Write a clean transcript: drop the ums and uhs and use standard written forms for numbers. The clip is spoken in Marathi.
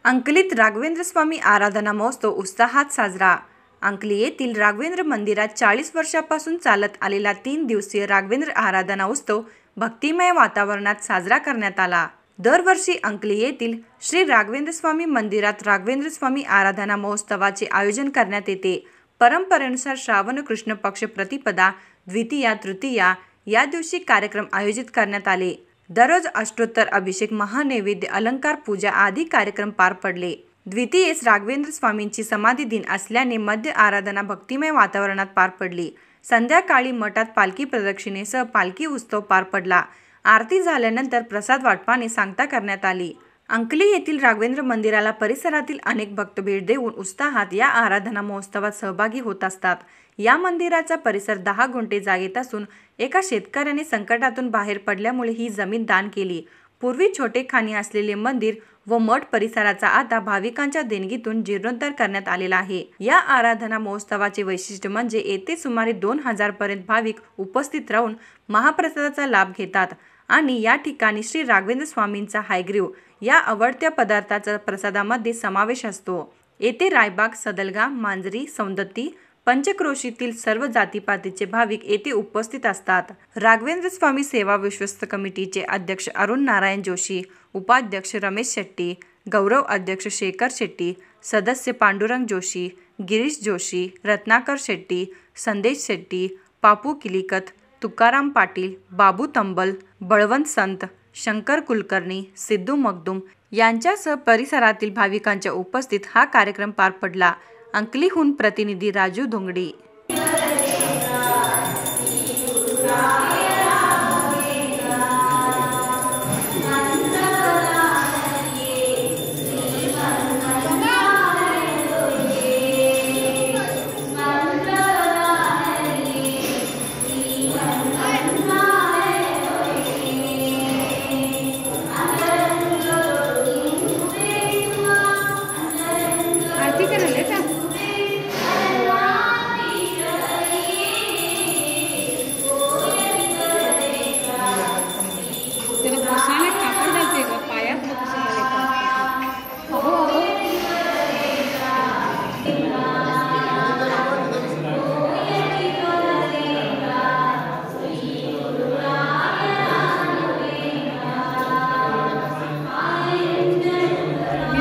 अंकलीत राघवेंद्र स्वामी आराधना महोत्सव उत्साहात साजरा। अंकली येथील राघवेंद्र मंदिरात 40 वर्षापासून चालत आलेला 3 दिवसीय राघवेंद्र आराधना उत्सव भक्तिमय वातावरणात साजरा करण्यात आला। दरवर्षी अंकली येथील श्री राघवेंद्र स्वामी मंदिरात राघवेंद्र स्वामी आराधना महोत्सवाचे आयोजन करण्यात येते। परंपरेनुसार श्रावण कृष्ण पक्ष प्रतिपदा, द्वितीया, तृतीया या दिवशी कार्यक्रम आयोजित करण्यात आले। दररोज अष्टोत्तर अभिषेक, महानैवेद्य, अलंकार पूजा आदी कार्यक्रम पार पडले। द्वितीयेस राघवेंद्र स्वामींची समाधी दिन असल्याने मध्य आराधना भक्तिमय वातावरणात पार पडली। संध्याकाळी मठात पालखी प्रदक्षिणेसह पालखी उत्सव पार पडला। आरती झाल्यानंतर प्रसाद वाटपाने सांगता करण्यात आली। अंकली येथील राघवेंद्र मंदिराला परिसरातील अनेक भक्त भेट देऊन उत्साहात या आराधना महोत्सवात सहभागी होत असतात। या मंदिराचा परिसर 10 गुंठे जागेत असून एका शेतकऱ्याने संकटातून बाहेर पडल्यामुळे ही जमीन दान केली। पूर्वी छोटे खाणी असलेले मंदिर व मठ परिसराचा आता भाविकांच्या देणगीतून जीर्णोद्धार करण्यात आलेला आहे। या आराधना महोत्सवाचे वैशिष्ट्य म्हणजे येथे सुमारे 2000 पर्यंत भाविक उपस्थित राहून महाप्रसादाचा लाभ घेतात आणि या ठिकाणी श्री राघवेंद्र स्वामींचा हायग्रीव या आवडत्या पदार्थाचा प्रसादामध्ये समावेश असतो। येथे रायबाग, सदलगा, मांजरी, सौंदत्ती, पंचक्रोशीतील सर्व जातीपातीचे भाविक येथे उपस्थित असतात। राघवेंद्र स्वामी सेवा विश्वस्त कमिटीचे अध्यक्ष अरुण नारायण जोशी, उपाध्यक्ष रमेश शेट्टी, गौरव अध्यक्ष शेखर शेट्टी, सदस्य पांडुरंग जोशी, गिरीश जोशी, रत्नाकर शेट्टी, संदेश शेट्टी, पापू किलिकत, तुकाराम पाटील, बाबू तंबल, बळवंत संत, शंकर कुलकर्णी, सिद्धू मगदूम यांच्यासह परिसरातील भाविकांच्या उपस्थित हा कार्यक्रम पार पडला। अंकलीहून प्रतिनिधी राजू धोंगडी।